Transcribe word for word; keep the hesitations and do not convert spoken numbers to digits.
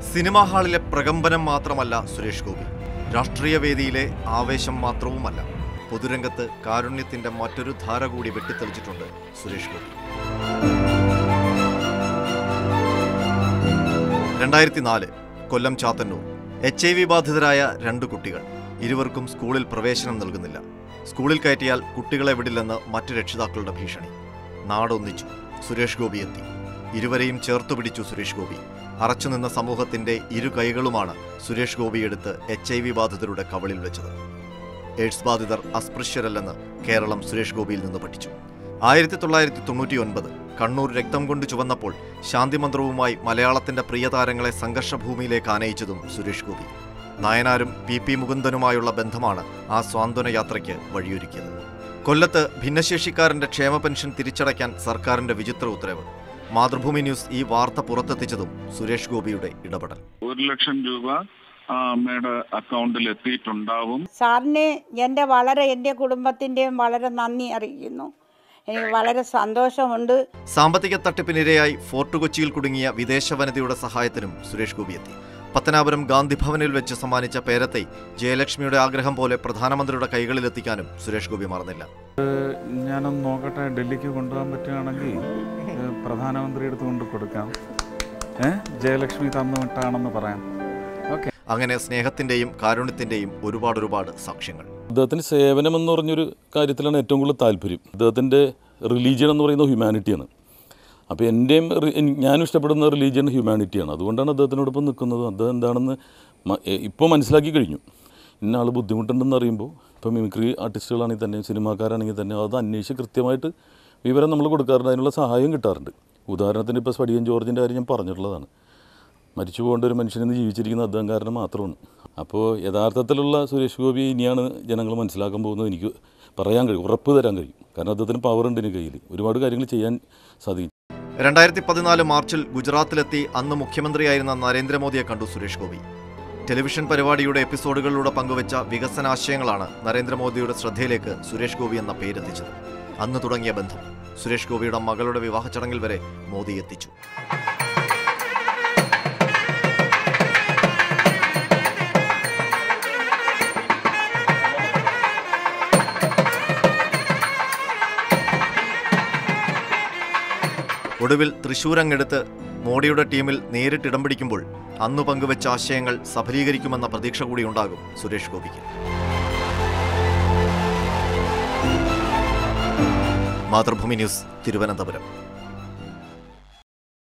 Cinema ഹാളിലെ പ്രകമ്പനം മാത്രമല്ല സുരേഷ് ഗോപി, രാഷ്ട്രീയ വേദിയിലെ ആവേശം മാത്രവുമല്ല. പൊതുരംഗത്ത് കാരുണ്യത്തിന്റെ മറ്റൊരു ധാര കൂടി വെട്ടിത്തെളിച്ചിട്ടുണ്ട് സുരേഷ് ഗോപി. രണ്ടായിരത്തി നാല് Kollam Chathannoor. H I V ബാധിതരായ രണ്ട് കുട്ടികൾ. ഇരുവർക്കും സ്കൂളിൽ പ്രവേശനം നൽകുന്നില്ല. സ്കൂളിൽ കയറ്റിയാൽ കുട്ടികളെ വിടില്ലെന്ന് മറ്റു രക്ഷിതാക്കളുടെ ഭീഷണി. നാടൊന്നിച്ചു. സുരേഷ് ഗോപി എത്തി. ഇരുവരെയും ചേർത്തുപിടിച്ചു സുരേഷ് ഗോപി. അറച്ചുനിന്ന സമൂഹത്തിന്റെ ഇരു കൈകളുമാണ് സുരേഷ് ഗോപി എടുത്ത് എച്ച് ഐ വി ബാധിതരുടെ കവളിൽ വെച്ചത്. എയ്ഡ്സ് ബാധിതർ അസ്പൃശ്യരല്ലെന്ന് കേരളം സുരേഷ് ഗോപിയിൽ നിന്ന് പഠിച്ചു. ആയിരത്തി തൊള്ളായിരത്തി തൊണ്ണൂറ്റി ഒൻപത് കണ്ണൂർ രക്തം കൊണ്ട് ചുവന്നപ്പോൾ ശാന്തിമന്ത്രവുമായി മലയാളത്തിന്റെ പ്രിയതാരങ്ങളെ സംഘർഷഭൂമിയിലേക്ക് ആനയിച്ചതും സുരേഷ് ഗോപി. നായനാരും പി പി മുകുന്ദനുമായുള്ള ബന്ധമാണ് ആ സ്വാന്തന യാത്രയ്ക്ക് വഴിയൊരുക്കിയത്. കൊല്ലത്ത് ഭിന്നശേഷിക്കാരന്റെ ക്ഷേമ പെൻഷൻ തിരിച്ചടയ്ക്കാൻ സർക്കാരിന്റെ വിചിത്ര ഉത്തരവ്. മാതൃഭൂമി ന്യൂസ് ഈ വാർത്ത പുറത്തെത്തിച്ചതും സുരേഷ് ഗോപിയുടെ ഇടപെടൽ. ഒരു ലക്ഷം രൂപ അമ്മയുടെ അക്കൗണ്ടിൽ എത്തിയിട്ടുണ്ടാവും. സാറിന് എൻ്റെ വളരെ എൻ്റെ കുടുംബത്തിൻ്റെയും വളരെ നന്ദി അറിയിക്കുന്നു. എനിക്ക് വളരെ സന്തോഷമുണ്ട്. സാമ്പത്തിക തട്ടിപ്പിനിരയായി ഫോർട്ട് കൊച്ചിയിൽ കുടുങ്ങിയ വിദേശ വനിതയുടെ സഹായത്തിനും സുരേഷ് ഗോപി എത്തി. പത്തനാപുരം ഗാന്ധി ഭവനിൽ വെച്ച് സമ്മാനിച്ച പേരത്തെ ജയലക്ഷ്മിയുടെ ആഗ്രഹം പോലെ പ്രധാനമന്ത്രിയുടെ കൈകളിലെത്തിക്കാനും സുരേഷ് ഗോപി മറന്നില്ല. ഞാനൊന്ന് നോക്കട്ടെ, ഡൽഹിക്ക് കൊണ്ടുപോകാൻ പറ്റുകയാണെങ്കിൽ പ്രധാനമന്ത്രി എടുത്ത് കൊണ്ട് കൊടുക്കാം. ജയലക്ഷ്മി തന്നു വിട്ടാണെന്ന് പറയാം. ഓക്കെ. അങ്ങനെ സ്നേഹത്തിന്റെയും കാരുണ്യത്തിന്റെയും ഒരുപാട് ഒരുപാട് സാക്ഷ്യങ്ങൾ. അദ്ദേഹത്തിന് സേവനം എന്ന് പറഞ്ഞൊരു കാര്യത്തിലാണ് ഏറ്റവും കൂടുതൽ താല്പര്യം. അദ്ദേഹത്തിൻ്റെ റിലീജിയൻ എന്ന് പറയുന്നത് ഹ്യൂമാനിറ്റിയാണ്. അപ്പോൾ എൻ്റെയും ഞാനും ഇഷ്ടപ്പെടുന്ന റിലീജിയൻ ഹ്യൂമാനിറ്റിയാണ്. അതുകൊണ്ടാണ് അദ്ദേഹത്തിനോടൊപ്പം നിൽക്കുന്നത്. അദ്ദേഹം എന്താണെന്ന് ഇപ്പോൾ മനസ്സിലാക്കി കഴിഞ്ഞു. ഇന്ന ആൾ ബുദ്ധിമുട്ടുണ്ടെന്ന് അറിയുമ്പോൾ ഇപ്പോൾ മിമിക്രി ആർട്ടിസ്റ്റുകളാണെങ്കിൽ തന്നെ സിനിമാക്കാരാണെങ്കിൽ തന്നെ അത് അന്വേഷിച്ച് കൃത്യമായിട്ട് വിവരം നമ്മൾ കൊടുക്കാറുണ്ട്. അതിനുള്ള സഹായം കിട്ടാറുണ്ട്. ഉദാഹരണത്തിന് ഇപ്പോൾ സ്പടിയൻ ജോർജിൻ്റെ കാര്യം ഞാൻ പറഞ്ഞിട്ടുള്ളതാണ്. മരിച്ചു പോകേണ്ട ഒരു മനുഷ്യനെന്ന് ജീവിച്ചിരിക്കുന്ന അദ്ദേഹം കാരണം മാത്രമാണ്. അപ്പോൾ യഥാർത്ഥത്തിലുള്ള സുരേഷ് ഗോപി ഇനിയാണ് ജനങ്ങൾ മനസ്സിലാക്കാൻ പോകുന്നത്. എനിക്ക് പറയാൻ കഴിയും, ഉറപ്പ് തരാൻ കഴിയും. കാരണം അദ്ദേഹത്തിന് പവറുണ്ട് എൻ്റെ കയ്യിൽ, ഒരുപാട് കാര്യങ്ങൾ ചെയ്യാൻ സാധിക്കും. രണ്ടായിരത്തി പതിനാല് മാർച്ചിൽ ഗുജറാത്തിലെത്തി അന്ന് മുഖ്യമന്ത്രിയായിരുന്ന നരേന്ദ്രമോദിയെ കണ്ടു സുരേഷ് ഗോപി. ടെലിവിഷൻ പരിപാടിയുടെ എപ്പിസോഡുകളിലൂടെ പങ്കുവച്ച വികസനാശയങ്ങളാണ് നരേന്ദ്രമോദിയുടെ ശ്രദ്ധയിലേക്ക് സുരേഷ് ഗോപി എന്ന പേരെത്തിച്ചത്. അന്ന് തുടങ്ങിയ ബന്ധം സുരേഷ് ഗോപിയുടെ മകളുടെ വിവാഹ ചടങ്ങിൽ വരെ മോദി എത്തിച്ചു. ഒടുവിൽ തൃശൂരങ്ങെടുത്ത് മോഡിയുടെ ടീമിൽ നേരിട്ട് ഇടം പിടിക്കുമ്പോൾ അന്നു പങ്കുവച്ച ആശയങ്ങൾ സഫലീകരിക്കുമെന്ന പ്രതീക്ഷ കൂടി ഉണ്ടാകും സുരേഷ് ഗോപിക്ക്. മാതൃഭൂമി ന്യൂസ്, തിരുവനന്തപുരം.